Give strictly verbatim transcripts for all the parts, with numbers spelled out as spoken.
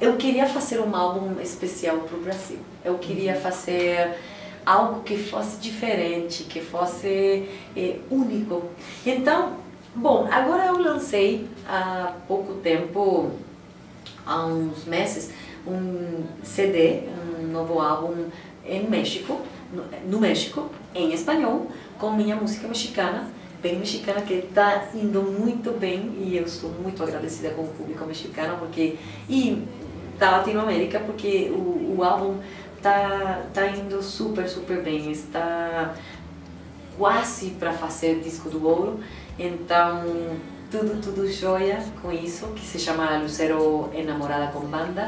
eu queria fazer um álbum especial para o Brasil. Eu queria fazer algo que fosse diferente, que fosse é, único. Então, bom, agora eu lancei há pouco tempo, há uns meses, um C D, um novo álbum em México, no, no México, em espanhol, com minha música mexicana, bem mexicana, que está indo muito bem, e eu estou muito agradecida com o público mexicano, porque, e da Latinoamérica, porque o, o álbum está tá indo super, super bem, está quase para fazer disco do ouro, então tudo, tudo joia com isso, que se chama Lucero Enamorada com Banda.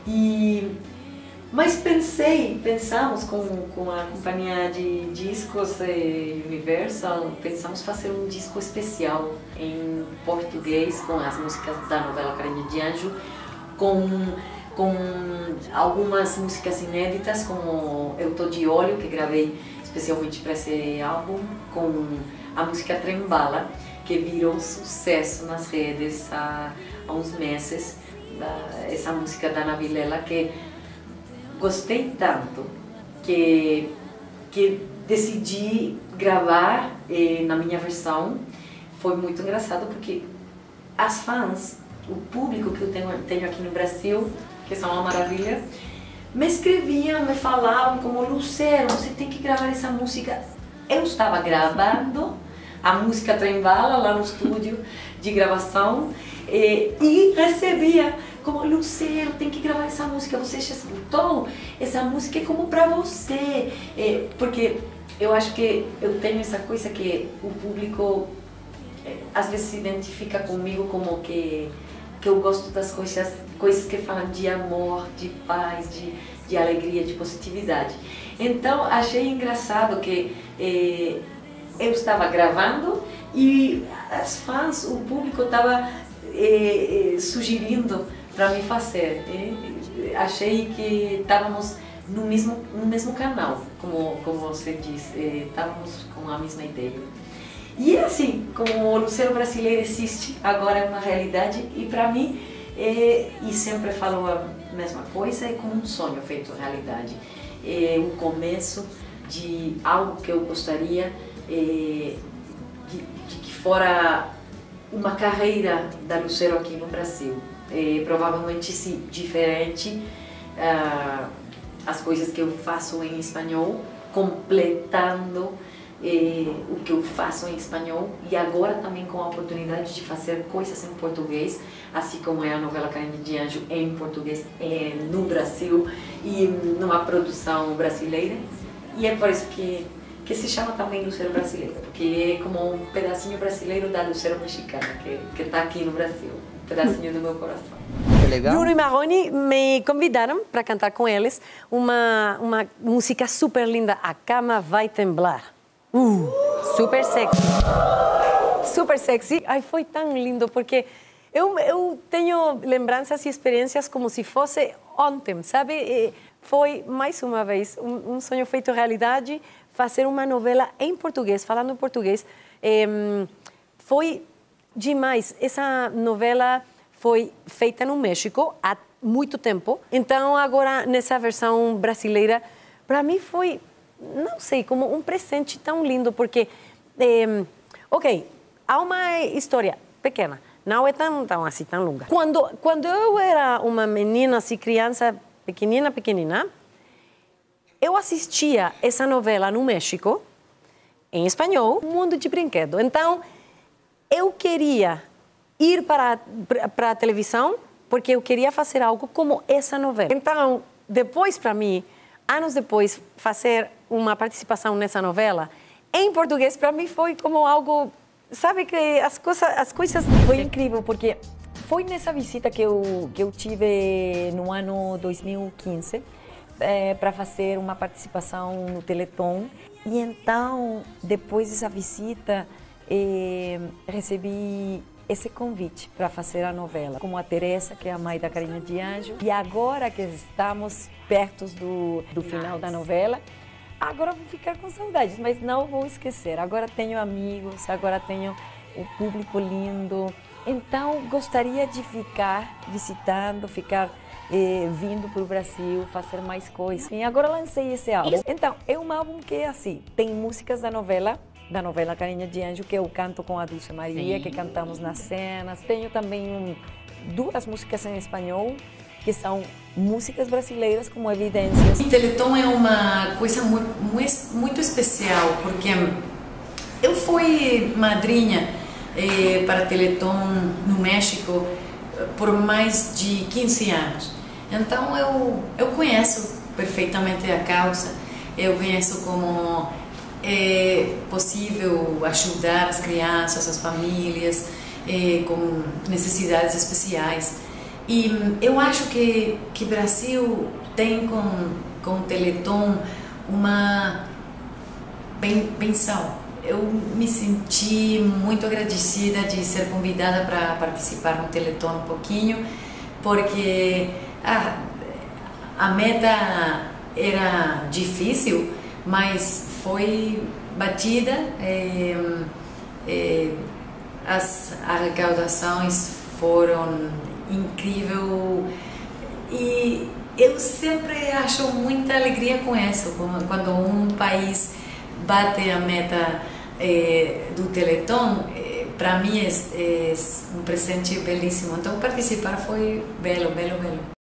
E mas pensei, pensamos com, com a companhia de discos eh, Universal, pensamos fazer um disco especial em português com as músicas da novela Carinha de Anjo, com, com algumas músicas inéditas, como Eu Tô de Olho, que gravei especialmente para esse álbum, com a música Trem Bala, que virou sucesso nas redes há, há uns meses, essa música da Ana Vilela, que gostei tanto que, que decidi gravar eh, na minha versão. Foi muito engraçado porque as fãs, o público que eu tenho, tenho aqui no Brasil, que são uma maravilha, me escreviam, me falavam como: Lucero, você tem que gravar essa música. Eu estava gravando a música Trem Bala lá no estúdio de gravação eh, e recebia como: Lucero, tem que gravar essa música, você já escutou? Essa música é como pra você. É, porque eu acho que eu tenho essa coisa que o público é, às vezes se identifica comigo como que, que eu gosto das coisas, coisas que falam de amor, de paz, de, de alegria, de positividade. Então achei engraçado que é, eu estava gravando e as fãs, o público estava é, sugerindo para me fazer. E achei que estávamos no mesmo, no mesmo canal, como, como você disse, estávamos com a mesma ideia. E assim, como o Lucero brasileiro existe, agora é uma realidade, e para mim, é, e sempre falo a mesma coisa, é como um sonho feito realidade. É um começo de algo que eu gostaria é, de, de que fora uma carreira da Lucero aqui no Brasil. É, provavelmente sim, diferente, uh, as coisas que eu faço em espanhol, completando é, o que eu faço em espanhol, e agora também com a oportunidade de fazer coisas em português, assim como é a novela Carinha de Anjo em português é, no Brasil e numa produção brasileira. E é por isso que, que se chama também Lucero Brasileira, porque é como um pedacinho brasileiro da Lucero mexicana, que está aqui no Brasil. Pedacinho do meu coração. Legal. Bruno e Marrone me convidaram para cantar com eles uma, uma música super linda, A Cama Vai Temblar. Uh, super sexy. Super sexy. Ai, foi tão lindo, porque eu, eu tenho lembranças e experiências como se fosse ontem, sabe? E foi, mais uma vez, um, um sonho feito realidade, fazer uma novela em português, falando em português. É, foi demais. Essa novela foi feita no México há muito tempo. Então, agora, nessa versão brasileira, para mim foi, não sei, como um presente tão lindo, porque, eh, ok, há uma história pequena, não é tão, tão assim, tão longa. Quando, quando eu era uma menina, assim, criança pequenina, pequenina, eu assistia essa novela no México, em espanhol, Mundo de Brinquedo. Então, eu queria ir para, para a televisão porque eu queria fazer algo como essa novela. Então, depois, para mim, anos depois, fazer uma participação nessa novela, em português, para mim foi como algo, sabe, que as coisas, as coisas... Foi incrível, porque foi nessa visita que eu, que eu tive no ano dois mil e quinze, é, para fazer uma participação no Teleton. E então, depois dessa visita, eh, recebi esse convite para fazer a novela, como a Teresa, que é a mãe da Carinha de Anjo. E agora que estamos perto do, do final da novela, agora vou ficar com saudades, mas não vou esquecer. Agora tenho amigos, agora tenho o público lindo. Então, gostaria de ficar visitando, ficar eh, vindo para o Brasil fazer mais coisas. E agora lancei esse álbum. Então, é um álbum que é assim, tem músicas da novela, da novela Carinha de Anjo, que eu canto com a Dulce Maria, Sim. que cantamos nas cenas. Tenho também um, duas músicas em espanhol, que são músicas brasileiras como Evidências. O Teleton é uma coisa muito, muito especial, porque eu fui madrinha eh, para Teleton no México por mais de quinze anos. Então eu, eu conheço perfeitamente a causa, eu conheço como é possível ajudar as crianças, as famílias eh, com necessidades especiais. E eu acho que que Brasil tem com com o Teleton uma benção. Eu me senti muito agradecida de ser convidada para participar no Teleton um pouquinho, porque a, a meta era difícil, mas foi batida. É, é, as arrecadações foram incrível e eu sempre acho muita alegria com isso, quando um país bate a meta eh, do Teleton. Eh, para mim é, é um presente belíssimo, então participar foi belo, belo, belo.